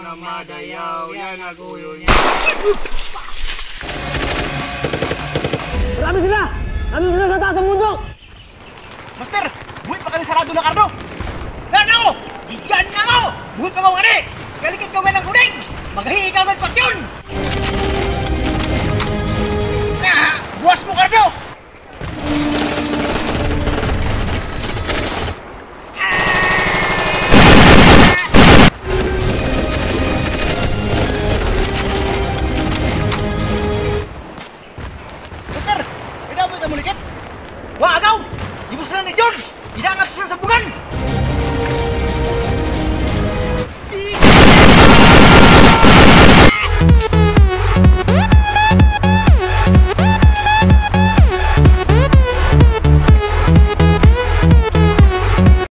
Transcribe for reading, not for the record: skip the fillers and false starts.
na madayaw, yan naguyo niya. Marami sila! Nandun sila sa taas ng mundo! Master! Buhay pa kami sarado na kardo! Ano? Igan na mo! Buhay pa mo nga ni! Galikit ka nga ng kuning! Maghahi ka ng patsyon!